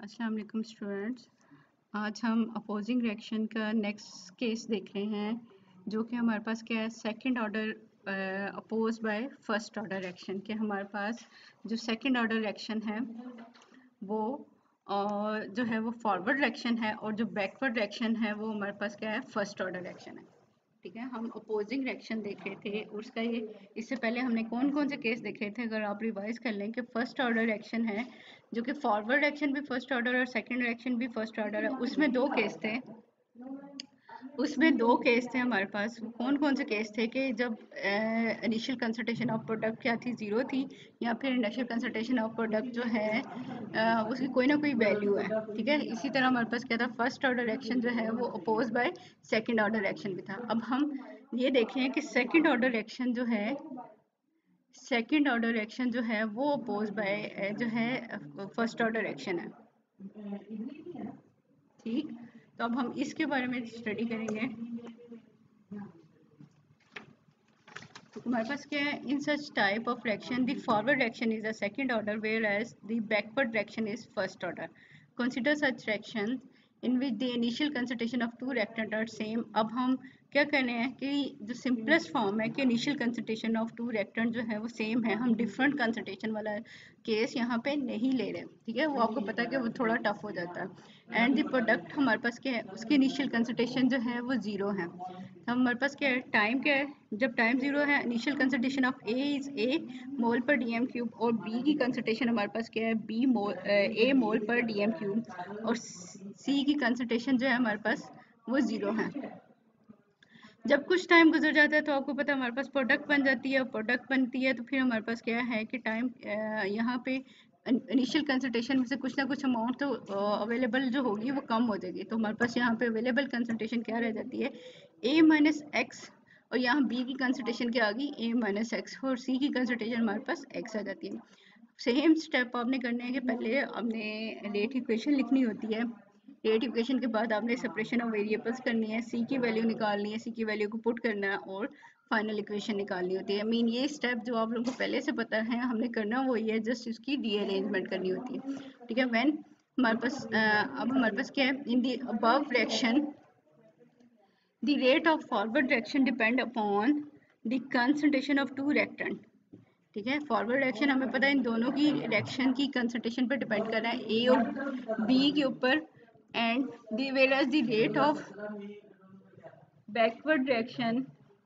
अस्सलाम वालेकुम स्टूडेंट्स। आज हम अपोजिंग रिएक्शन का नेक्स्ट केस देख रहे हैं जो कि हमारे पास क्या है, second order oppose by first order reaction के। हमारे पास जो सेकंड ऑर्डर रिएक्शन है वो जो है वो फॉरवर्ड रिएक्शन है और जो बैकवर्ड रिएक्शन है वो हमारे पास क्या है, फर्स्ट ऑर्डर रिएक्शन है। ठीक है, हम अपोजिंग रिएक्शन देख रहे थे। उसका ये इससे पहले हमने कौन कौन से केस देखे थे, अगर आप रिवाइज कर लें कि फर्स्ट ऑर्डर रिएक्शन है जो कि फॉरवर्ड रिएक्शन भी फर्स्ट ऑर्डर और सेकंड रिएक्शन भी फर्स्ट ऑर्डर है। उसमें दो केस थे हमारे पास। कौन कौन से केस थे कि जब इनिशियल कंसंट्रेशन ऑफ प्रोडक्ट क्या थी, जीरो थी, या फिर इनिशियल कंसंट्रेशन ऑफ प्रोडक्ट जो है उसकी कोई ना कोई वैल्यू है। ठीक है, इसी तरह हमारे पास क्या था, फर्स्ट ऑर्डर रिएक्शन जो है वो opposed by second order reaction भी था। अब हम ये देखें कि सेकंड ऑर्डर रिएक्शन जो है वो अपोज बाय जो है फर्स्ट ऑर्डर रिएक्शन है। ठीक, तो अब हम इसके बारे में स्टडी करेंगे। तो हमारे पास क्या है, in such type of reaction the forward reaction is a second order whereas the backward reaction is first order. Consider such reaction in which the initial concentration of two reactant are same. अब हम क्या कर रहे हैं कि जो simplest form है कि initial concentration of two reactant जो है वो सेम है, हम डिफरेंट कंसंट्रेशन वाला केस यहाँ पे नहीं ले रहे। ठीक है, वो आपको पता है कि वो थोड़ा टफ हो जाता है। एंड द प्रोडक्ट हमारे पास क्या है, उसकी इनिशियल कंसंट्रेशन जो है वो जीरो है। तो हमारे पास क्या है, टाइम क्या है, जब टाइम जीरो है initial concentration of A is A mole per dm cube और बी की कंसंट्रेशन हमारे पास क्या है, बी मोल ए मोल पर डीएम क्यूब और सी की कंसंट्रेशन जो है हमारे पास वो जीरो है। जब कुछ टाइम गुजर जाता है तो आपको पता है हमारे पास प्रोडक्ट बन जाती है, और प्रोडक्ट बनती है तो फिर हमारे पास क्या है कि टाइम यहाँ पे इनिशियल कंसंट्रेशन में से कुछ ना कुछ अमाउंट तो अवेलेबल जो होगी वो कम हो जाएगी। तो हमारे पास यहाँ पे अवेलेबल कंसंट्रेशन क्या रह जाती है, ए माइनस एक्स, और यहाँ बी की कंसंट्रेशन क्या आ गई, ए माइनस एक्स, और सी की कंसंट्रेशन हमारे पास एक्स आ जाती है। सेम स्टेप आपने करने हैं कि पहले आपने रेट इक्वेशन लिखनी होती है। रेट इक्वेशन के बाद आपने सेपरेशन ऑफ वेरिएबल्स करनी है, सी की वैल्यू निकालनी है, सी की वैल्यू को पुट करना है और फाइनल इक्वेशन निकालनी होती है। मीन ये स्टेप जो आप लोगों को पहले से पता है, हमने करना वही है, जस्ट उसकी रीअरेंजमेंट करनी होती है। ठीक है, व्हेन हमारे पास अब हमारे पास क्या है, in the above reaction the rate of forward reaction depend upon the concentration of two reactant. ठीक है, फॉरवर्ड रिएक्शन हमें पता है इन दोनों की रिएक्शन की कंसंट्रेशन पर डिपेंड कर रहा है, ए और बी के ऊपर। And the whereas the rate of backward reaction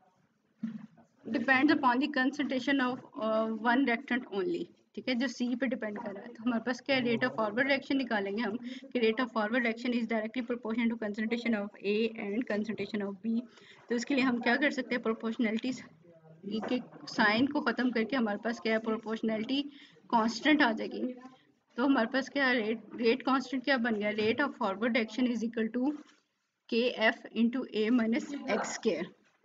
depends upon the concentration of one reactant only. ठीक है, जो सी पे डिपेंड कर रहा है। तो हमारे पास क्या है, रेट ऑफ फॉरवर्ड रिएक्शन निकालेंगे हम कि rate of forward reaction is directly proportional to concentration of A and concentration of B. तो इसके लिए हम क्या कर सकते हैं, प्रोपोर्शनलिटी के साइन को ख़त्म करके हमारे पास क्या है, प्रोपोर्शनलिटी कांस्टेंट आ जाएगी। तो हमारे पास क्या है, रेट कांस्टेंट क्या बन गया, rate of forward reaction is equal to K F into A minus X square.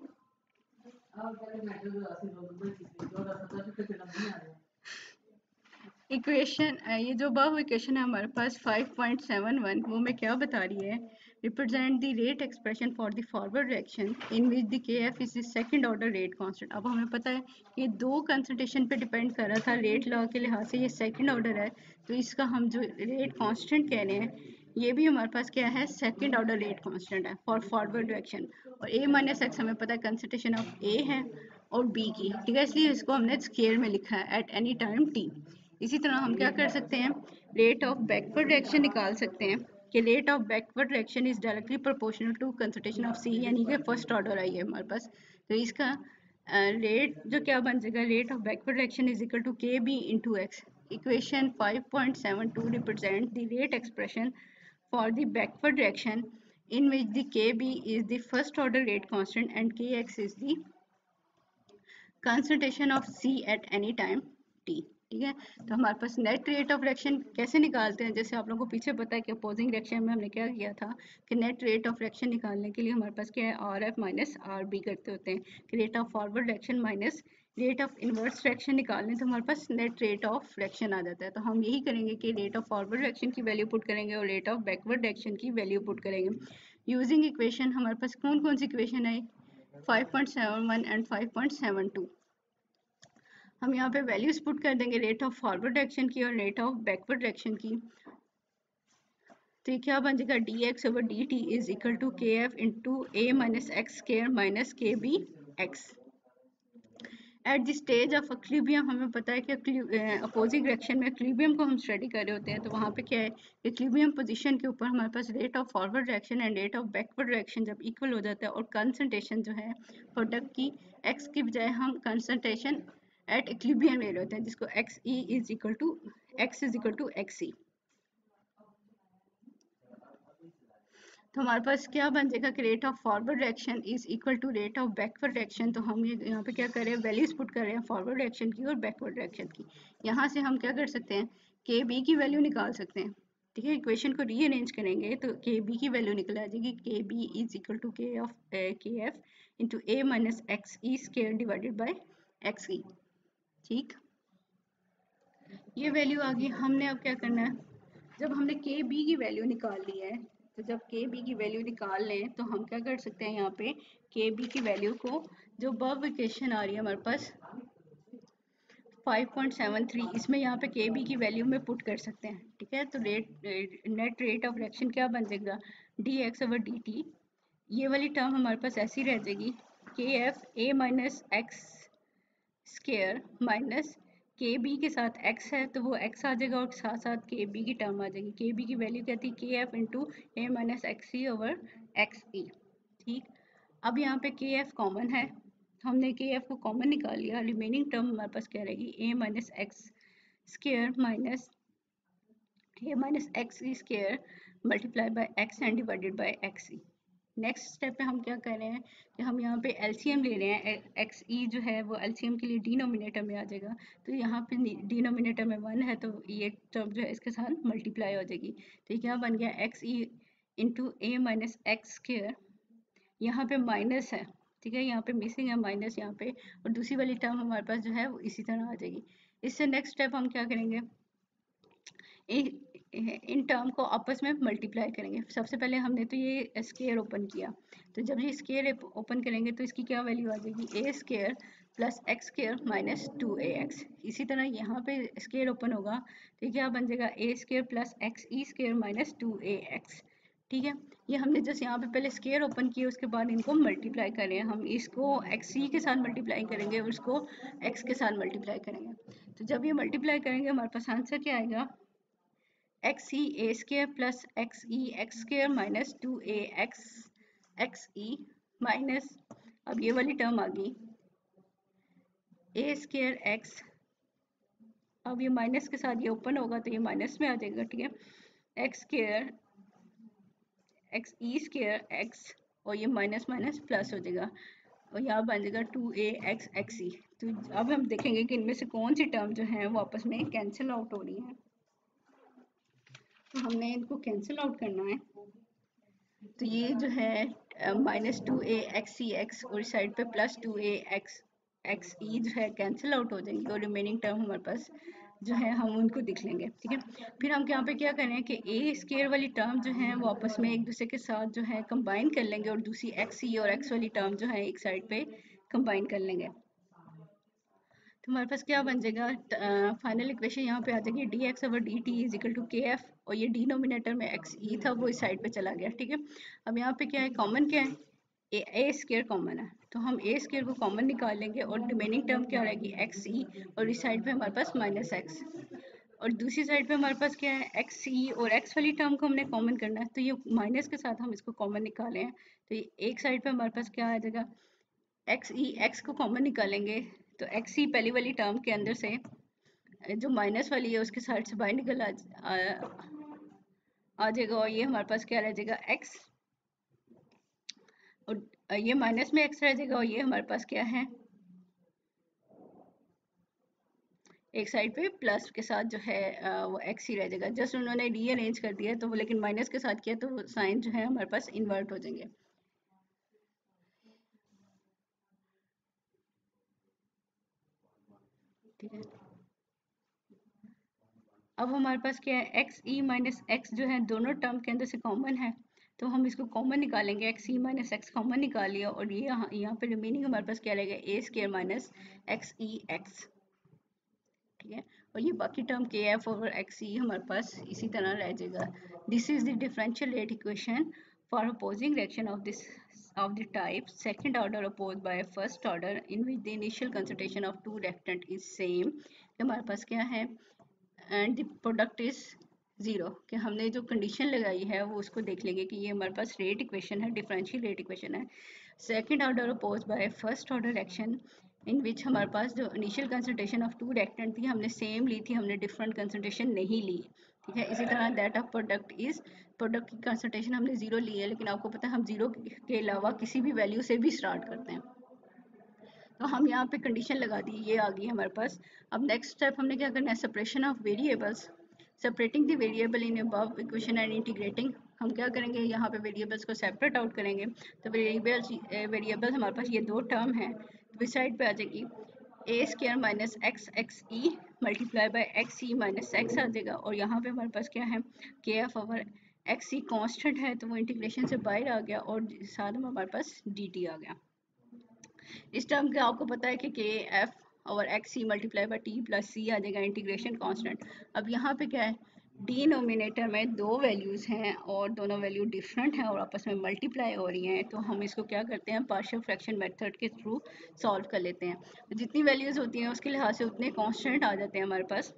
Equation ये जो अब इक्वेशन है हमारे पास 5.71, वो में क्या बता रही है, represent the rate expression for the forward reaction in which the K F is the second order rate constant. अब हमें पता है कि दो कंसंट्रेशन पे डिपेंड कर रहा था, रेट लॉ के लिहाज से ये सेकंड ऑर्डर है, तो इसका हम जो रेट कांस्टेंट कह रहे हैं ये भी हमारे पास क्या है, सेकंड ऑर्डर रेट कांस्टेंट है फॉर फॉरवर्ड रिएक्शन। और ए माइनस एक्स हमें पता है कंसंट्रेशन ऑफ ए है और बी की। ठीक है, इसलिए इसको हमने स्केयर में लिखा है एट एनी टाइम टी। इसी तरह हम क्या कर सकते हैं, रेट ऑफ बैकवर्ड रिएक्शन निकाल सकते हैं कि rate of backward reaction is directly proportional to concentration of C, यानी कि फर्स्ट ऑर्डर आई है हमारे पास। तो इसका रेट जो क्या बन जाएगा, rate of backward reaction is equal to K B into X. Equation 5.72 represent the rate expression for the backward reaction in which the Kb is the first order rate constant and Kx is the concentration of C at any time t। ठीक है, तो हमारे पास net rate of reaction कैसे निकालते हैं, जैसे आप लोगों को पीछे पता है कि अपोजिंग रिएक्शन में हमने क्या किया था कि नेट रेट ऑफ रिएक्शन निकालने के लिए हमारे पास क्या है, R F minus R B करते होते हैं कि rate of forward reaction minus rate of inverse reaction निकालने, तो हमारे पास नेट रेट ऑफ रिएक्शन आ जाता है। तो हम यही करेंगे कि रेट ऑफ फॉरवर्ड रिएक्शन की वैल्यू पुट करेंगे और रेट ऑफ बैकवर्ड रिएक्शन की वैल्यू पुट करेंगे यूजिंग इक्वेशन। हमारे पास कौन कौन सी इक्वेशन है, 5.71 एंड 5.72। हम यहाँ पे वैल्यूज पुट कर देंगे रेट ऑफ फॉरवर्ड रिएक्शन की और रेट ऑफ बैकवर्ड रिएक्शन की। तो ये क्या बन जाएगा, D X over D T is equal to K F into A minus X square minus K B X. At the stage of equilibrium हमें पता है कि अपोजिंग डायरेक्शन में इक्विलिब्रियम को हम स्टडी कर रहे होते हैं, तो वहाँ पे क्या है, इक्विलिब्रियम पोजीशन के ऊपर हमारे पास rate of forward direction and rate of backward direction जब इक्वल हो जाता है और कंसंट्रेशन जो है प्रोडक्ट की एक्स की बजाय हम कंसंट्रेशन एट इक्विलिब्रियम ले रहे होते हैं, जिसको X E is equal to x ई। तो हमारे पास क्या बन जाएगा कि rate of forward direction is equal to rate of backward direction. तो हम ये यहाँ पे क्या कर रहे हैं, वैल्यूज पुट कर रहे हैं फॉरवर्ड डायरेक्शन की और बैकवर्ड डायरेक्शन की। यहाँ से हम क्या कर सकते हैं, के बी की वैल्यू निकाल सकते हैं। ठीक है, इक्वेशन को रीअरेंज करेंगे तो के बी की वैल्यू निकल आ जाएगी, K B is equal to K F into A minus x E square divided by x ई। ठीक, ये वैल्यू आ गई। हमने अब क्या करना है, जब हमने के बी की वैल्यू निकाल ली है, तो जब के बी की वैल्यू निकाल लें तो हम क्या कर सकते हैं, यहाँ पे के बी की वैल्यू को जो बब इक्वेशन आ रही है हमारे पास 5.73, इसमें यहाँ पे के बी की वैल्यू में पुट कर सकते हैं। ठीक है, तो नेट रेट ऑफ रिएक्शन क्या बन जाएगा, D X over D T. ये वाली टर्म हमारे पास ऐसी रह जाएगी, K F A minus x square minus K B के साथ x है तो वो x आ जाएगा और साथ साथ के बी की टर्म आ जाएगी। के बी की वैल्यू क्या थी, के एफ इंटू ए minus x C over x ई। ठीक, अब यहाँ पे के एफ कॉमन है, हमने के एफ को कॉमन निकाल लिया। रिमेनिंग टर्म हमारे पास क्या रहेगी, A minus x square minus A minus x E square multiply by X and divided by X E. Next step में हम क्या कर रहे हैं कि हम यहाँ पे एलसीएम ले रहे हैं, एक्स ई जो है वो एलसीएम के लिए डिनोमिनेटर में आ जाएगा। तो यहाँ पे डिनोमिनेटर में 1 है तो ये टर्म जो है इसके साथ मल्टीप्लाई हो जाएगी। तो ये क्या बन गया, एक्स ई इंटू ए माइनस एक्स स्क्वायर, यहाँ पे माइनस है, ठीक है, यहाँ पे मिसिंग है माइनस यहाँ पे, और दूसरी वाली टर्म हमारे पास जो है वो इसी तरह आ जाएगी। इससे नेक्स्ट स्टेप हम क्या करेंगे, इन टर्म को आपस में मल्टीप्लाई करेंगे। सबसे पहले हमने तो ये स्केयर ओपन किया, तो जब ये स्केयर ओपन करेंगे तो इसकी क्या वैल्यू आ जाएगी, A square plus X square minus 2ax। इसी तरह यहाँ पे स्केयर ओपन होगा तो क्या बन जाएगा, A square plus x E square minus 2ax। ठीक है, ये हमने जस्ट यहाँ पे पहले स्केयर ओपन किया, उसके बाद इनको मल्टीप्लाई करें। हम इसको एक्स ई के साथ मल्टीप्लाई करेंगे और उसको एक्स के साथ मल्टीप्लाई करेंगे। तो जब ये मल्टीप्लाई करेंगे हमारे पास आंसर क्या आएगा, X E A square plus x E X square minus 2ax X E minus, अब ये वाली टर्म आ गई ए स्केयर एक्स, अब ये माइनस के साथ ये ओपन होगा तो ये माइनस में आ जाएगा। ठीक है, एक्स स्केयर एक्स ई स्केयर एक्स और ये माइनस माइनस प्लस हो जाएगा और यहाँ बन जाएगा 2ax एक्स ई। तो अब हम देखेंगे कि इनमें से कौन सी टर्म जो है वो आपस में कैंसिल आउट हो रही है। तो हमने इनको कैंसिल आउट करना है। तो ये जो है माइनस 2ax सी एक्स और इस साइड पे प्लस 2ax एक्स ई जो है कैंसिल आउट हो जाएंगे और रिमेनिंग टर्म हमारे पास जो है हम उनको दिख लेंगे। ठीक है, फिर हम यहाँ पे क्या करें कि ए स्केयर वाली टर्म जो है वो आपस में एक दूसरे के साथ जो है कंबाइन कर लेंगे और दूसरी एक्स ई और एक्स वाली टर्म जो है एक साइड पे कंबाइन कर लेंगे। तो हमारे पास क्या बन जाएगा, फाइनल इक्वेशन यहाँ पे आ जाएगी D X over D T is equal to K F और ये डिनोमिनेटर में एक्स ई था वो इस साइड पे चला गया। ठीक है, अब यहाँ पे क्या है, कॉमन क्या है, ए स्केयर कॉमन है तो हम ए स्केयर को कॉमन निकाल लेंगे और रिमेनिंग टर्म क्या रहेगी, एक्स ई, और इस साइड पे हमारे पास माइनस एक्स, और दूसरी साइड पे हमारे पास क्या है, एक्स ई और एक्स वाली टर्म को हमने कॉमन करना है तो ये माइनस के साथ हम इसको कॉमन निकाले हैं। तो ये एक साइड पे हमारे पास क्या आ जाएगा, एक्स ई, एक्स को कॉमन निकालेंगे तो एक्स ई पहली वाली टर्म के अंदर से जो माइनस वाली है उसके साइड से बाहर निकल आ जाएगा और ये हमारे पास क्या रह जाएगा, एक्स, और ये माइनस में एक्स रह जाएगा और ये हमारे पास क्या है, एक साइड पे प्लस के साथ जो है वो एक्स ही रह जाएगा। जस्ट उन्होंने रीअरेंज कर दिया तो वो, लेकिन माइनस के साथ किया तो साइन जो है हमारे पास इन्वर्ट हो जाएंगे। ठीक है, अब हमारे पास क्या है, एक्स ई माइनस एक्स जो है दोनों टर्म के अंदर से कॉमन है तो हम इसको कॉमन निकालेंगे, एक्स ई माइनस एक्स कॉमन निकाल लिया और ये यहाँ पे रिमेनिंग हमारे पास क्या रहेगा, A square minus x E X. ठीक है, और ये बाकी टर्म के एफ ओवर एक्स ई हमारे पास इसी तरह रह जाएगा। This is the differential rate equation for opposing reaction of this of the type second order opposed by first order in which the initial concentration of two reactant is same। हमारे पास क्या है and the product is zero, कि हमने जो condition लगाई है वो उसको देख लेंगे कि ये हमारे पास रेट इक्वेशन है, डिफरेंशियल रेट इक्वेशन है। Second order oppose by first order reaction in which हमारे पास जो initial concentration of two reactant थी हमने सेम ली थी, हमने डिफरेंट कंसंट्रेशन नहीं ली, ठीक है। इसी तरह that of product is, product की कंसंट्रेशन हमने ज़ीरो ली है, लेकिन आपको पता है हम ज़ीरो के अलावा किसी भी वैल्यू से भी स्टार्ट करते हैं। तो हम यहाँ पे कंडीशन लगा दी, ये आ गई हमारे पास। अब नेक्स्ट स्टेप हमने क्या करना है, separation of variables, separating the variable in above equation and integrating. हम क्या करेंगे, यहाँ पे वेरिएबल्स को सेपरेट आउट करेंगे। तो वेरिएबल्स हमारे पास ये दो टर्म है, तो इस साइड पे आ जाएगी A square minus X X E multiply by X E minus X आ जाएगा। और यहाँ पे हमारे पास क्या है, K F over x E constant है तो वो इंटीग्रेशन से बाहर आ गया और साथ में हमारे पास डी टी आ गया। इस टर्म के आपको पता है कि के एफ और X C multiply by T plus C आ जाएगा इंटीग्रेशन कांस्टेंट। अब यहाँ पे क्या है, डिनोमिनेटर में दो वैल्यूज़ हैं और दोनों वैल्यू डिफरेंट हैं और आपस में मल्टीप्लाई हो रही हैं, तो हम इसको क्या करते हैं, पार्शियल फ्रैक्शन मेथड के थ्रू सॉल्व कर लेते हैं। जितनी वैल्यूज़ होती हैं उसके लिहाज से उतने कांस्टेंट आ जाते हैं हमारे पास।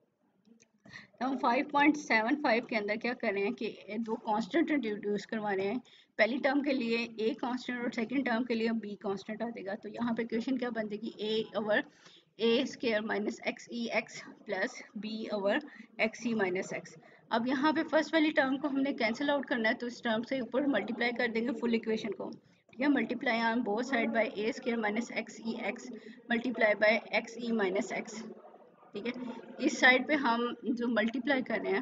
तो हम 5.75 के अंदर क्या कर रहे हैं कि दो कांस्टेंट इंट्रोड्यूस करवा रहे हैं। पहली टर्म के लिए ए कांस्टेंट और सेकंड टर्म के लिए बी कांस्टेंट आ जाएगा। तो यहाँ पे इक्वेशन क्या बन जाएगी, A over A square minus x E X plus B over x E minus X. अब यहाँ पे फर्स्ट वाली टर्म को हमने कैंसिल आउट करना है, तो इस टर्म से ऊपर मल्टीप्लाई कर देंगे फुल इक्वेशन को, ठीक है। Multiply on both side by A square minus x E X multiply by X E minus x, ठीक है। इस साइड पे हम जो मल्टीप्लाई कर रहे हैं,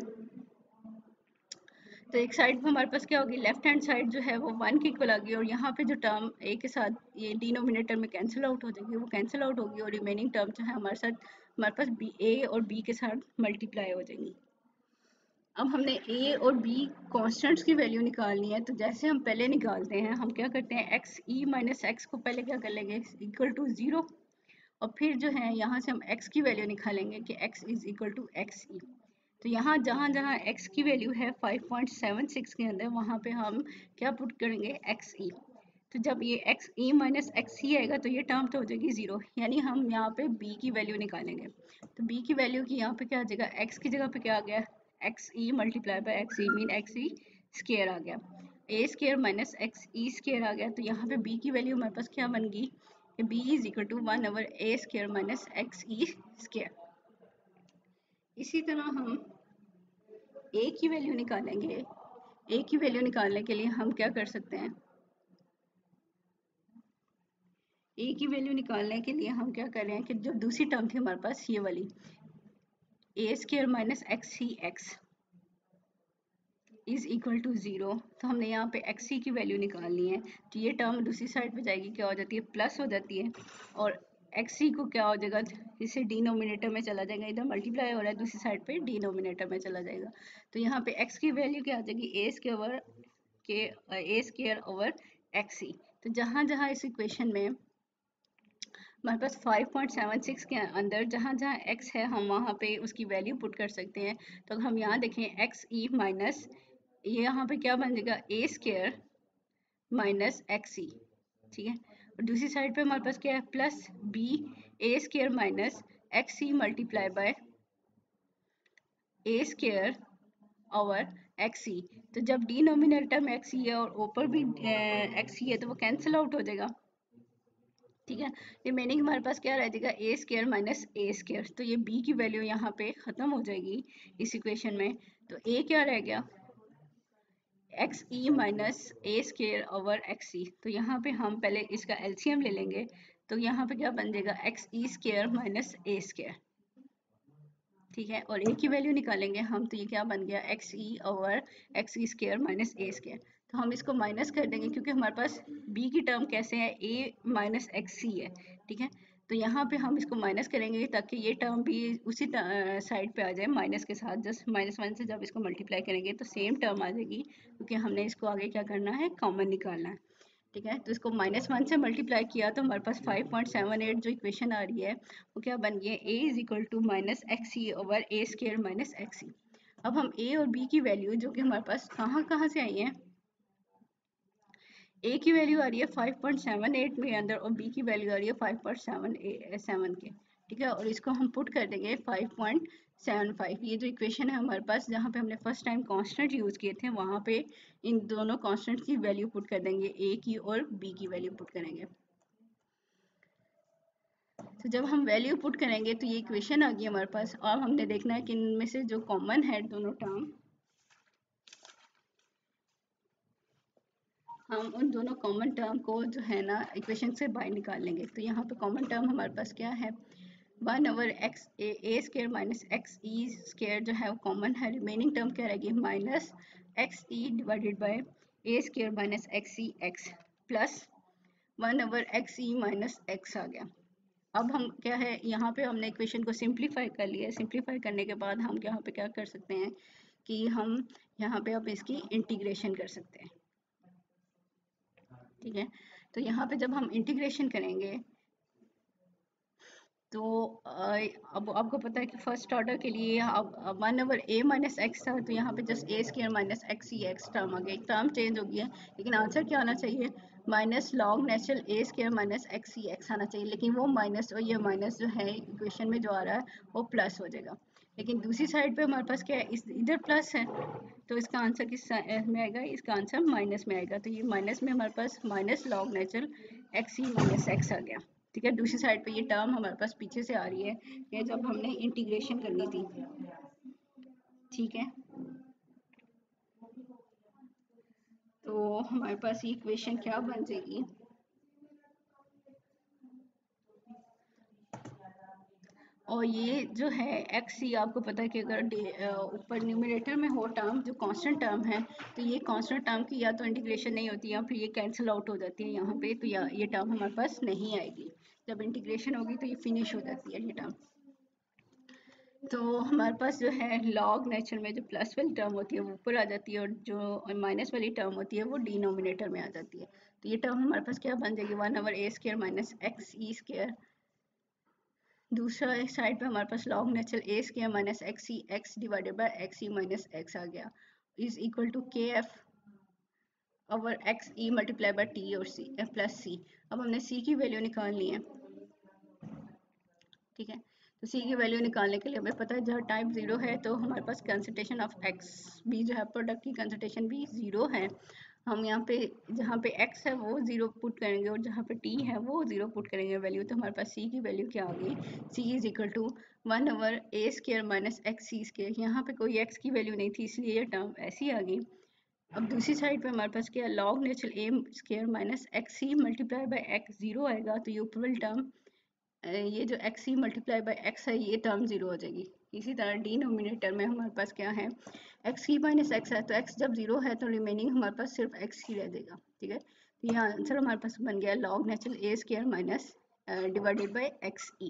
तो एक साइड पे हमारे पास क्या होगी, लेफ्ट हैंड साइड जो है वो 1 के इक्वल आ गई और यहाँ पे जो टर्म ए के साथ ये डिनोमिनेटर में कैंसिल आउट हो जाएगी, वो कैंसिल आउट होगी और रिमेनिंग टर्म जो है हमारे पास बी ए और बी के साथ मल्टीप्लाई हो जाएंगी। अब हमने ए और बी कॉन्स्टेंट्स की वैल्यू निकालनी है, तो जैसे हम पहले निकालते हैं, हम क्या करते हैं, एक्स ई माइनस एक्स को पहले क्या कर लेंगे, इक्वल टू 0, और फिर जो है यहाँ से हम x की वैल्यू निकालेंगे कि x is equal to x ई। तो यहाँ जहाँ जहाँ x की वैल्यू है 5.76 के अंदर, वहाँ पे हम क्या पुट करेंगे, एक्स ई। तो जब ये एक्स ई माइनस एक्स ई आएगा तो ये टर्म तो हो जाएगी 0, यानी हम यहाँ पे b की वैल्यू निकालेंगे। तो b की वैल्यू की यहाँ पे क्या आ जाएगा, x की जगह पे क्या आ गया, X E multiply by X E mean X E square आ गया, ए स्केयर माइनस एक्स ई स्केयर आ गया। तो यहाँ पे b की वैल्यू हमारे पास क्या बन गई, b is equal to 1 over A square minus x E square. इसी तरह हम a की वैल्यू निकालेंगे। a की वैल्यू निकालने के लिए हम क्या कर सकते हैं, a की वैल्यू निकालने के लिए हम क्या कर रहे हैं कि जो दूसरी टर्म थी हमारे पास ये वाली A square minus x C X is equal to 0, तो हमने यहाँ पे एक्स सी की वैल्यू निकालनी है। तो ये टर्म दूसरी साइड पे जाएगी, क्या हो जाती है, प्लस हो जाती है, और एक्स सी को क्या हो जाएगा, इसे डिनोमिनेटर में चला जाएगा, इधर मल्टीप्लाई हो रहा है, दूसरी साइड पे डिनोमिनेटर में चला जाएगा। तो यहाँ पे एक्स की वैल्यू क्या आ जाएगी, A square over x C. तो जहाँ जहाँ इस इक्वेशन में हमारे पास 5.76 के अंदर जहाँ जहाँ x है हम वहाँ पे उसकी वैल्यू पुट कर सकते हैं। तो हम यहाँ देखें एक्स ई माइनस, ये यहाँ पे क्या बन जाएगा, ए स्क्वायर माइनस एक्स ई, ठीक है। और दूसरी साइड पे हमारे पास क्या है, plus B A square minus x E multiply by A square over x ई। तो जब डिनोमिनेटर में एक्स ई है और ऊपर भी एक्स ई है तो वो कैंसिल आउट हो जाएगा, ठीक है। रिमेनिंग हमारे पास क्या रह जाएगा, A square minus A square. तो ये बी की वैल्यू यहाँ पे ख़त्म हो जाएगी इस इक्वेशन में। तो ए क्या रह गया, X E minus A square over x ई। तो यहाँ पे हम पहले इसका एलसीएम ले लेंगे, तो यहाँ पे क्या बन जाएगा, X E square minus A square, ठीक है। और ए की वैल्यू निकालेंगे हम, तो ये क्या बन गया, X E over x E square minus A square. तो हम इसको माइनस कर देंगे क्योंकि हमारे पास बी की टर्म कैसे है, ए माइनस एक्स सी है, ठीक है। तो यहाँ पे हम इसको माइनस करेंगे ताकि ये टर्म भी उसी साइड पे आ जाए माइनस के साथ। जस्ट -1 से जब इसको मल्टीप्लाई करेंगे तो सेम टर्म आ जाएगी, क्योंकि हमने इसको आगे क्या करना है, कॉमन निकालना है। ठीक है। तो इसको -1 से मल्टीप्लाई किया तो हमारे पास 5.78 जो इक्वेशन आ रही है वो क्या बन गई है, a is equal to -xc over a square minus xc। अब हम a और b की वैल्यू जो कि हमारे पास कहाँ से आई है, a की वैल्यू आ रही है 5.78 में अंदर और b की वैल्यू आ रही है 5.7 के, ठीक है। और इसको हम पुट कर देंगे 5.75। ये जो इक्वेशन है हमारे पास जहाँ पे हमने फर्स्ट टाइम कांस्टेंट यूज़ किए थे वहाँ पे इन दोनों कांस्टेंट की वैल्यू पुट कर देंगे, a की और b की वैल्यू पुट करेंगे। तो जब हम वैल्यू पुट करेंगे तो ये इक्वेशन आ गई हमारे पास। और हमने देखना है कि इनमें से जो कॉमन है दोनों टर्म, हम उन दोनों कॉमन टर्म को जो है ना इक्वेशन से बाहर निकाल लेंगे। तो यहाँ पे कॉमन टर्म हमारे पास क्या है, 1 over X A square minus x E square जो है वो कॉमन है। रिमेनिंग टर्म क्या रहेगी, minus x E divided by A square minus x E X plus 1 over x E minus X आ गया। अब हम क्या है, यहाँ पे हमने इक्वेशन को सिंप्लीफाई कर लिया है। सिंप्लीफाई करने के बाद हम यहाँ पे क्या कर सकते हैं कि हम यहाँ पे अब इसकी इंटीग्रेशन कर सकते हैं, ठीक है। तो यहाँ पे जब हम इंटीग्रेशन करेंगे तो अब आपको पता है कि फर्स्ट ऑर्डर के लिए अब 1 ओवर ए माइनस एक्स था, तो यहाँ पे just A square minus x E X term आ गया, टर्म चेंज हो गया है। लेकिन आंसर क्या आना चाहिए, माइनस लॉग नेचुरल ए स्क्वायर माइनस एक्स ई एक्स आना चाहिए। लेकिन वो माइनस और ये माइनस जो है इक्वेशन में जो आ रहा है वो प्लस हो जाएगा। लेकिन दूसरी साइड पे हमारे पास क्या है, इधर प्लस है, तो इसका आंसर किस में आएगा, इसका आंसर माइनस में आएगा। तो ये माइनस में हमारे पास माइनस लॉग नेचुरल एक्स ई माइनस एक्स आ गया, ठीक है। दूसरी साइड पे ये टर्म हमारे पास पीछे से आ रही है, ये जब हमने इंटीग्रेशन करनी थी, ठीक है। तो हमारे पास ये इक्वेशन क्या बन जाएगी, और ये जो है एक्स सी आपको पता है कि अगर ऊपर न्यूमरेटर में हो टर्म जो कांस्टेंट टर्म है, तो ये कांस्टेंट टर्म की या तो इंटीग्रेशन नहीं होती या फिर ये कैंसिल आउट हो जाती है यहाँ पे, तो या ये टर्म हमारे पास नहीं आएगी। जब इंटीग्रेशन होगी तो ये फिनिश हो जाती है ये टर्म। तो हमारे पास जो है लॉग नेचर में जो प्लस वाली टर्म होती है वो ऊपर आ जाती है और जो माइनस वाली टर्म होती है वो डिनोमिनेटर में आ जाती है। तो ये टर्म हमारे पास क्या बन जाएगी, 1 ओवर ए स्क्वायर माइनस एक्स ई स्क्वायर। दूसरा साइड पे हमारे पास log natural A square minus x E x divided by X E minus X आ गया, is equal to K F over x E multiply by T और C plus सी। अब हमने सी की वैल्यू निकालनी है, ठीक है। तो सी की वैल्यू निकालने के लिए हमें पता है जहाँ टाइप जीरो है तो हमारे पास कंसंट्रेशन ऑफ एक्स बी जो है प्रोडक्ट की कंसंट्रेशन भी जीरो है। हम यहाँ पे जहाँ पे एक्स है वो जीरो पुट करेंगे और जहाँ पे टी है वो जीरो पुट करेंगे वैल्यू। तो हमारे पास सी की वैल्यू क्या आ गई, c is equal to 1 over A square minus x c square. यहाँ पे कोई एक्स की वैल्यू नहीं थी इसलिए ये टर्म ऐसी आ गई। अब दूसरी साइड पे हमारे पास क्या, log natural A square minus x C multiply by x zero आएगा। तो ये ऊपर वाली टर्म ये जो x E multiply by x है ये टर्म जीरो हो जाएगी। इसी तरह डिनोमिनेटर में हमारे पास क्या है, एक्स ई माइनस एक्स है, तो एक्स जब जीरो है तो रिमेनिंग हमारे पास सिर्फ एक्स ही रह जाएगा, ठीक है। तो ये आंसर हमारे पास बन गया log natural A square minus divided by x e.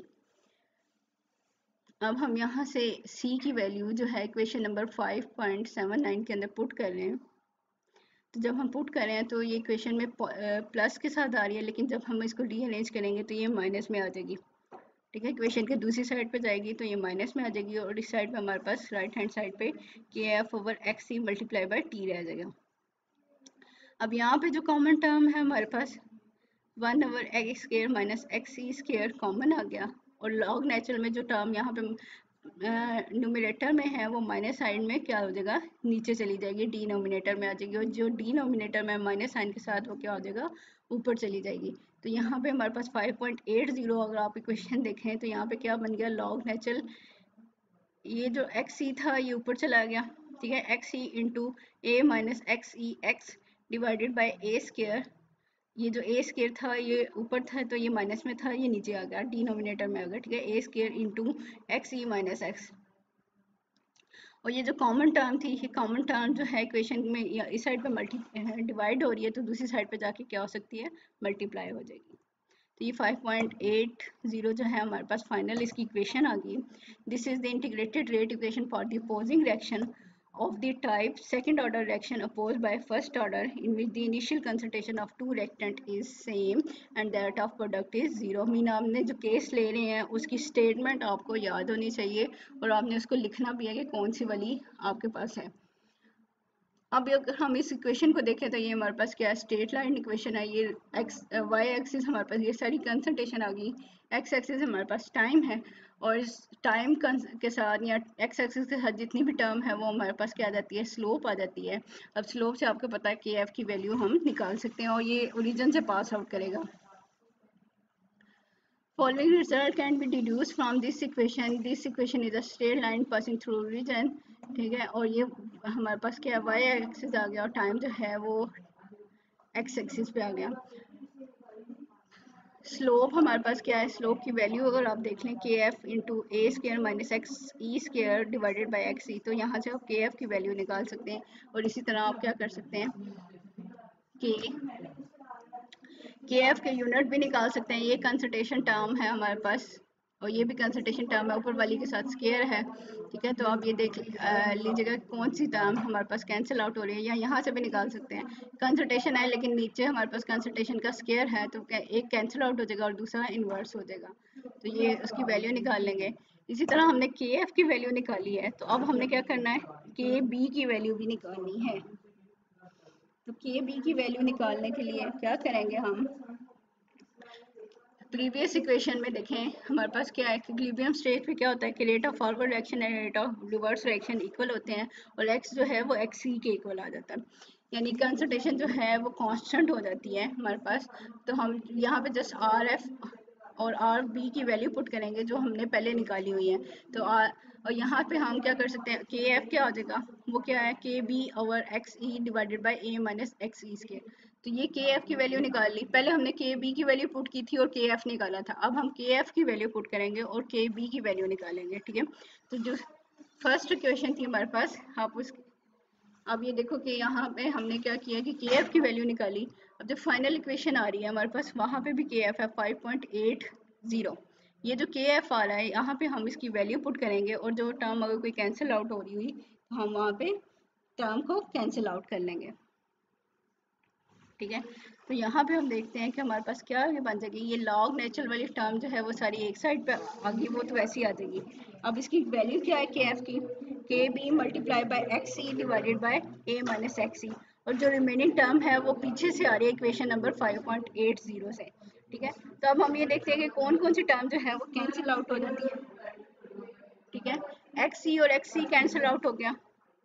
अब हम यहाँ से सी की वैल्यू जो है इक्वेशन नंबर 5.79 के अंदर पुट कर रहे हैं। तो जब हम पुट कर रहे हैं तो ये इक्वेशन में प्लस के साथ आ रही है, लेकिन जब हम इसको रीअरेंज करेंगे तो ये माइनस में आ जाएगी, ठीक है। इक्वेशन के दूसरी साइड पे जाएगी तो ये माइनस में आ जाएगी और इस साइड पे हमारे पास राइट हैंड साइड पे k F over x C multiply by t रह जाएगा। अब यहाँ पे जो कॉमन टर्म है हमारे पास 1 over x square minus x c square common आ गया, और लॉग नेचुरल में जो टर्म यहाँ पे न्यूमरेटर में है वो माइनस साइड में क्या हो जाएगा, नीचे चली जाएगी, डिनोमिनेटर में आ जाएगी, और जो डिनोमिनेटर में माइनस साइन के साथ वो क्या हो जाएगा, ऊपर चली जाएगी। तो यहाँ पे हमारे पास 5.80 अगर आप इक्वेशन देखें तो यहाँ पे क्या बन गया, लॉग नेचुरल ये जो एक्स सी था ये ऊपर चला गया, ठीक है, x c into A minus x E x divided by a square. ये जो ए स्केयर था ये ऊपर था तो ये माइनस में था, ये नीचे आ गया, डिनोमिनेटर में आ गया, ठीक है, a square into x E minus x. और ये जो कॉमन टर्म थी ये कॉमन टर्म जो है इक्वेशन में इस साइड पे मल्टी डिवाइड हो रही है तो दूसरी साइड पे जाके क्या हो सकती है, मल्टीप्लाई हो जाएगी। तो ये 5.80 जो है हमारे पास फाइनल इसकी इक्वेशन आ गई। This is the integrated rate equation for the opposing reaction of the type second order reaction opposed by first order in which the initial concentration of two reactant is same and that of product is zero। Mean आपने जो case ले रहे हैं उसकी statement आपको याद होनी चाहिए और आपने उसको लिखना भी है कि कौन सी वाली आपके पास है। अब अगर हम इस इक्वेशन को देखें तो ये हमारे पास क्या है, स्ट्रेट लाइन इक्वेशन है। ये एक्स वाई एक्सिस हमारे पास ये सारी कंसंट्रेशन आ गई, एक्स एक्सिस हमारे पास टाइम है और इस टाइम के साथ या एक्स एक्सिस के साथ जितनी भी टर्म है वो हमारे पास क्या आ जाती है, स्लोप आ जाती है। अब स्लोप से आपको पता है कि एफ की वैल्यू हम निकाल सकते हैं और ये ओरिजिन से पास आउट करेगा। Following result can be deduced from this equation. This equation is a straight line passing through region। ठीक है, और ये हमारे पास क्या है, y एक्सिस आ गया और टाइम जो है वो x एक्सिस पे आ गया। स्लोप हमारे पास क्या है, स्लोप की वैल्यू अगर आप देख लें k F into a square minus x E square divided by x ई, तो यहाँ से आप के एफ की वैल्यू निकाल सकते हैं। और इसी तरह आप क्या कर सकते हैं, के एफ के यूनिट भी निकाल सकते हैं। ये कंसंट्रेशन टर्म है हमारे पास और ये भी कंसंट्रेशन टर्म है, ऊपर वाली के साथ स्केयर है। ठीक है, तो आप ये देख लीजिएगा कौन सी टर्म हमारे पास कैंसिल आउट हो रही है, या यहाँ से भी निकाल सकते हैं। कंसंट्रेशन है लेकिन नीचे हमारे पास कंसंट्रेशन का स्केयर है, तो एक कैंसिल आउट हो जाएगा और दूसरा इन्वर्स हो जाएगा, तो ये उसकी वैल्यू निकाल लेंगे। इसी तरह हमने के एफ की वैल्यू निकाली है, तो अब हमने क्या करना है, के बी की वैल्यू भी निकालनी है। तो के बी की वैल्यू निकालने के लिए क्या करेंगे, हम प्रीवियस इक्वेशन में देखें हमारे पास क्या है, इक्विलिब्रियम स्टेट पे क्या होता है कि rate of forward reaction and rate of reverse reaction equal होते हैं और एक्स जो है वो एक्स सी के इक्वल आ जाता है, यानी कंसंट्रेशन जो है वो कांस्टेंट हो जाती है हमारे पास। तो हम यहाँ पे जस्ट आर एफ और आर बी की वैल्यू पुट करेंगे जो हमने पहले निकाली हुई है। तो और यहाँ पे हम क्या कर सकते हैं, के एफ क्या हो जाएगा, वो क्या है, k b over x E divided by a minus x E square. तो ये के एफ की वैल्यू निकाल ली, पहले हमने के बी की वैल्यू पुट की थी और के एफ निकाला था, अब हम के एफ की वैल्यू पुट करेंगे और के बी की वैल्यू निकालेंगे। ठीक है, तो जो फर्स्ट इक्वेशन थी हमारे पास, आप उस अब ये देखो कि यहाँ पे हमने क्या किया कि के एफ की वैल्यू निकाली। अब जो फाइनल इक्वेशन आ रही है हमारे पास, वहाँ पे भी के एफ है 5.80। ये जो के एफ आ रहा है यहाँ पे हम इसकी वैल्यू पुट करेंगे और जो टर्म अगर कोई कैंसिल आउट हो रही हुई तो हम वहाँ पे टर्म को कैंसिल आउट कर लेंगे। ठीक है, तो यहाँ पे हम देखते हैं कि हमारे पास क्या बन जाएगी, ये लॉग नेचुरल वाली टर्म जो है वो सारी एक साइड पे आ गई, वो तो वैसी आ जाएगी। अब इसकी वैल्यू क्या है के एफ की, k b multiply by x c divided by a minus x c, और जो रिमेनिंग टर्म है वो पीछे से आ रही है इक्वेशन नंबर 5.80 से। ठीक है, तो अब हम ये देखते हैं कि कौन कौन सी टर्म जो है वो कैंसिल आउट हो जाती है। ठीक है, एक्स सी और एक्स सी कैंसिल आउट हो गया।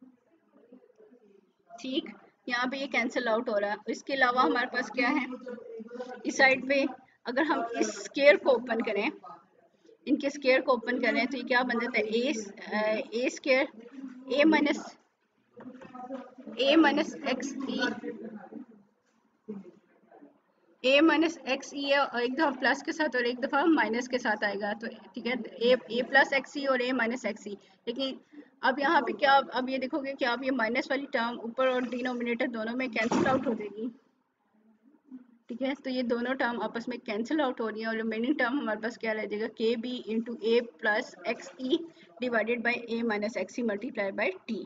ठीक, यहाँ पे ये कैंसिल आउट हो रहा है। इसके अलावा हमारे पास क्या है, इस साइड पे अगर हम इस स्केयर को ओपन करें, इनके स्केयर को ओपन करें तो ये क्या बन जाता है, a square a minus x E, a minus x e एक दफ़ा प्लस के साथ और एक दफ़ा माइनस के साथ आएगा। तो ठीक है, ए प्लस एक्स ई और ए माइनस एक्स ई। लेकिन अब यहाँ पे क्या, अब ये देखोगे कि आप ये माइनस वाली टर्म ऊपर और डिनोमिनेटर दोनों में कैंसिल आउट हो जाएगी। ठीक है, तो ये दोनों टर्म आपस में कैंसिल आउट हो रही है और रिमेनिंग टर्म हमारे पास क्या रह जाएगा, k B into a plus x E divided by a minus x E multiply by t.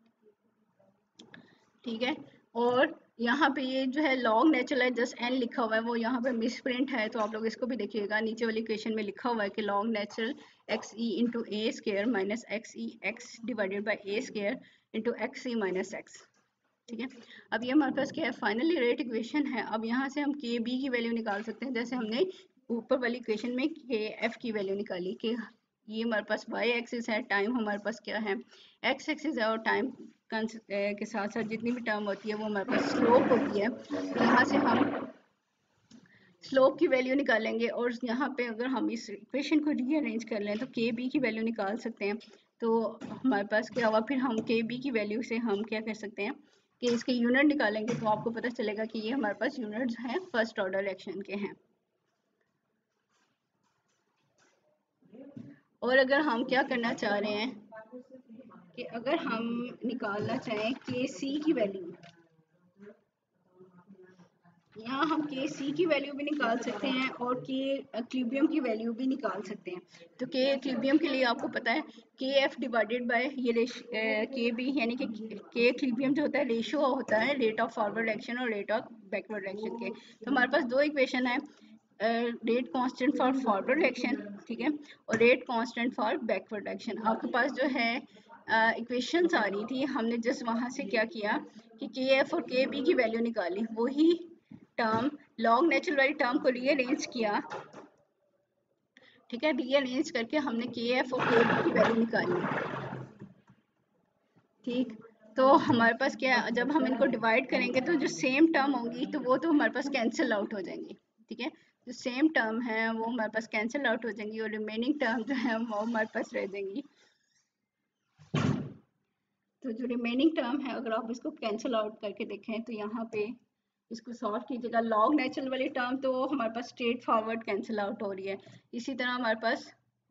ठीक है, और यहाँ पे ये जो है लॉग नेचुरल है, जस्ट एन लिखा हुआ है, वो यहाँ पे मिस प्रिंट है, तो आप लोग इसको भी देखिएगा। नीचे वाली इक्वेशन में लिखा हुआ है कि log natural x E into a square minus x E x divided by a square into x E minus x. ठीक है, अब ये हमारे पास क्या है, फाइनली रेट इक्वेशन है। अब यहाँ से हम के बी की वैल्यू निकाल सकते हैं, जैसे हमने ऊपर वाली इक्वेशन में के एफ की वैल्यू निकाली कि ये हमारे पास वाई एक्सिस है, टाइम हमारे पास क्या है, एक्स एक्सिस है, और टाइम के साथ साथ जितनी भी टर्म होती है वो हमारे पास स्लोप होती है। तो यहाँ से हम स्लोप की वैल्यू निकालेंगे और यहाँ पे अगर हम इस इक्वेशन को रीअरेंज कर लें तो के बी की वैल्यू निकाल सकते हैं। तो हमारे पास क्या हुआ, फिर हम के बी की वैल्यू से हम क्या कर सकते हैं कि इसके यूनिट निकालेंगे, तो आपको पता चलेगा कि ये हमारे पास यूनिट्स हैं फर्स्ट ऑर्डर रिएक्शन के हैं। और अगर हम क्या करना चाह रहे हैं कि अगर हम निकालना चाहें के सी की वैल्यू, यहाँ हम के सी की वैल्यू भी निकाल सकते हैं और के इक्विलिब्रियम की वैल्यू भी निकाल सकते हैं। तो के इक्विलिब्रियम के लिए आपको पता है के एफ डिवाइडेड बाय ये के बी, यानी कि के इक्विलिब्रियम जो होता है रेशियो होता है रेट ऑफ फॉरवर्ड एक्शन और रेट ऑफ बैकवर्ड एक्शन के। तो हमारे पास दो इक्वेशन है, rate constant for forward action, ठीक है, और rate constant for backward action. आपके पास जो है इक्वेशंस आ रही थी, हमने जस्ट वहां से क्या किया कि के एफ और के बी की वैल्यू निकाली, वही टर्म लॉग नेचुरल वाली टर्म को रीअरेंज किया, ठीक है, रीअरेंज करके हमने के एफ और के बी की वैल्यू निकाली, ठीक। तो हमारे पास क्या, जब हम इनको डिवाइड करेंगे तो जो सेम टर्म होंगी तो वो तो हमारे पास कैंसिल आउट हो जाएंगी, ठीक है, जो सेम टर्म है वो हमारे पास कैंसिल आउट हो जाएंगी और रिमेनिंग टर्म जो है वो हमारे पास रह जाएंगी। तो जो रिमेनिंग टर्म है अगर आप इसको कैंसिल आउट करके देखें तो यहाँ पे इसको सॉल्व कीजिएगा, लॉग नेचुरल वाली टर्म तो हमारे पास स्ट्रेट फॉरवर्ड कैंसिल आउट हो रही है। इसी तरह हमारे पास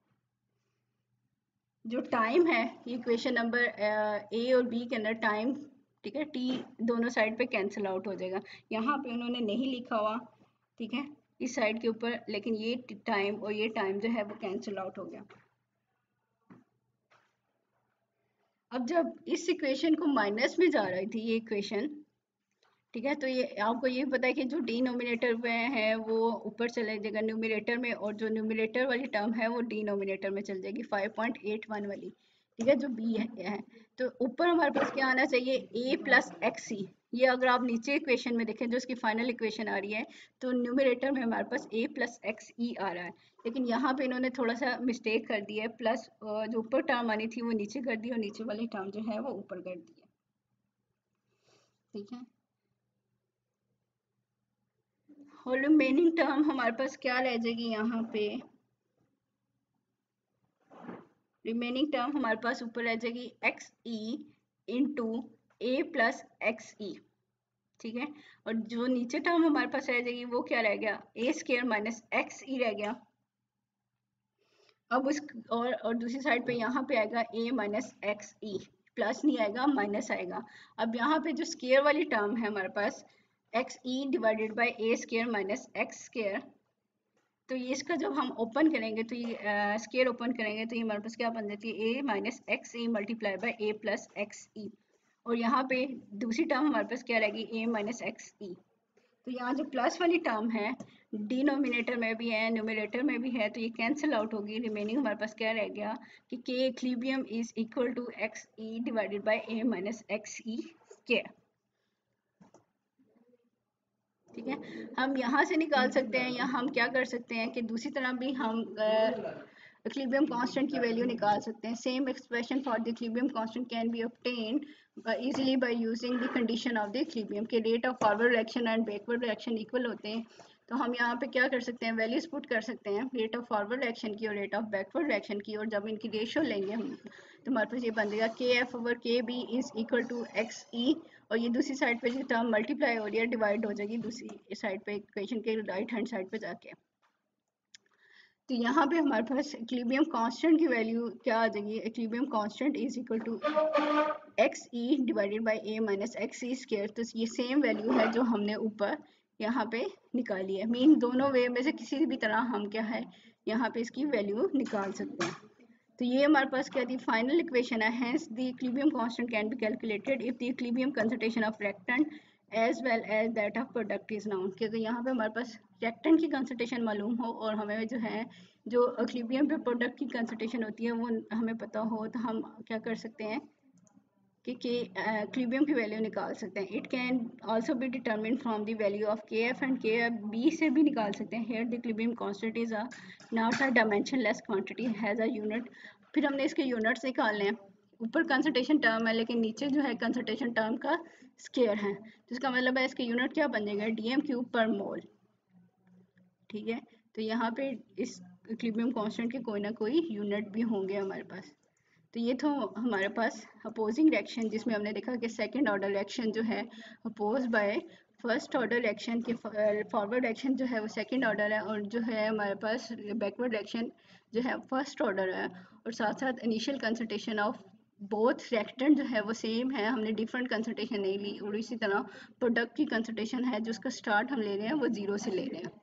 जो टाइम है, इक्वेशन नंबर ए और बी के अंदर टाइम, ठीक है, टी दोनों साइड पे कैंसिल आउट हो जाएगा। यहाँ पे उन्होंने नहीं लिखा हुआ, ठीक है, इस साइड के ऊपर, लेकिन ये टाइम और ये टाइम जो है वो कैंसिल आउट हो गया। अब जब इस इक्वेशन को माइनस में जा रही थी ये इक्वेशन, ठीक है, तो ये आपको ये पता है कि जो डिनोमिनेटर में है वो ऊपर चले जाएगा न्यूमरेटर में, और जो न्यूमरेटर वाली टर्म है वो डिनोमिनेटर में चल जाएगी 5.81 वाली, ठीक है, जो बी है। तो ऊपर हमारे पास क्या आना चाहिए, a प्लस एक्स सी। ये अगर आप नीचे इक्वेशन में देखें जो इसकी फाइनल इक्वेशन आ रही है, तो न्यूमरेटर में हमारे पास a प्लस एक्स ई आ रहा है, लेकिन यहाँ पे इन्होंने थोड़ा सा मिस्टेक कर दी है, प्लस जो ऊपर टर्म आनी थी वो नीचे कर दी और नीचे वाली टर्म जो है वो ऊपर कर दी है, ठीक है। और रिमेनिंग टर्म हमारे पास क्या रह जाएगी, यहाँ पे रिमेनिंग टर्म हमारे पास ऊपर रह जाएगी x E into a plus x ई, ठीक है, और जो नीचे टर्म हमारे पास रह जाएगी वो क्या रह गया, ए स्केयर माइनस एक्स ई रह गया। अब उस और दूसरी साइड पे यहाँ पे आएगा a minus x e, plus नहीं आएगा माइनस आएगा। अब यहाँ पे जो स्केयर वाली टर्म है हमारे पास x E divided by a square minus x square, तो ये इसका जब हम ओपन करेंगे तो ये स्केयर ओपन करेंगे तो ये हमारे पास क्या बन जाती है, a minus x E multiply by a plus x e, और यहाँ पे दूसरी टर्म हमारे पास क्या रहेगी, ए माइनस एक्स ई। तो यहाँ जो प्लस वाली टर्म है डिनोमिनेटर में भी है न्यूमरेटर में भी है, तो ये कैंसिल आउट होगी, रिमेनिंग हमारे पास क्या रह गया कि k equilibrium is equal to x E divided by a minus x E square, ठीक है। हम यहाँ से निकाल सकते हैं या हम क्या कर सकते हैं कि दूसरी तरह भी हम इक्विलिब्रियम कांस्टेंट की वैल्यू निकाल सकते हैं। Same expression for the equilibrium constant can be obtained easily by using the condition of the equilibrium के rate of forward reaction and backward reaction equal होते हैं। तो हम यहाँ पे क्या कर सकते हैं, वैल्यूज पुट कर सकते हैं रेट ऑफ फॉरवर्ड रिएक्शन की और रेट ऑफ बैकवर्ड रिएक्शन की, और जब इनकी रेशियो लेंगे हम तो हमारे पास ये बन जाएगा k F over k B is equal to x e, और ये दूसरी साइड पे जो टर्म मल्टीप्लाई हो रही है डिवाइड हो जाएगी दूसरी साइड पे इक्वेशन के राइट हैंड साइड पे जाके। तो यहाँ पे हमारे पास इक्विलिब्रियम कांस्टेंट की वैल्यू क्या आ जाएगी, equilibrium constant is equal to x E divided by a minus x E square. तो ये सेम वैल्यू है जो हमने ऊपर यहाँ पे निकाली है, मीन दोनों वे में से किसी भी तरह हम क्या है यहाँ पे इसकी वैल्यू निकाल सकते हैं। तो ये हमारे पास क्या थी, फाइनल इक्वेशन है, hence the equilibrium constant can be calculated if the equilibrium concentration of reactant as well as that of product is known. क्योंकि यहाँ पे हमारे पास रिएक्टेंट की कंसंट्रेशन मालूम हो और हमें जो है जो इक्विलिब्रियम पे प्रोडक्ट की कंसंट्रेशन होती है वो हमें पता हो, तो हम क्या कर सकते हैं कि इक्विलिब्रियम की वैल्यू निकाल सकते हैं। It can also be determine from the value of k f and k f b से भी निकाल सकते हैं। Here the equilibrium constant is a not a dimensionless quantity has a unit. फिर हमने इसके यूनिट्स निकालने हैं। ऊपर कंसंट्रेशन टर्म है लेकिन नीचे जो है कंसंट्रेशन टर्म का स्केयर है, तो इसका मतलब है इसके यूनिट क्या बन जाएगा, डीएम क्यूब पर मोल, ठीक है। तो यहाँ पे इस इक्विलिब्रियम कांस्टेंट के कोई ना कोई यूनिट भी होंगे हमारे पास। तो ये तो हमारे पास अपोजिंग रिएक्शन, जिसमें हमने देखा कि सेकंड ऑर्डर रिएक्शन जो है oppose by first order reaction के फॉरवर्ड रिएक्शन जो है वो सेकंड ऑर्डर है, और जो है हमारे पास बैकवर्ड रिएक्शन जो है फर्स्ट ऑर्डर है, और साथ साथ initial concentration of both reactant जो है वो सेम है, हमने डिफरेंट कंसंट्रेशन नहीं ली। और इसी तरह प्रोडक्ट की कंसंट्रेशन है जो उसका स्टार्ट हम ले रहे हैं वो 0 से ले रहे हैं।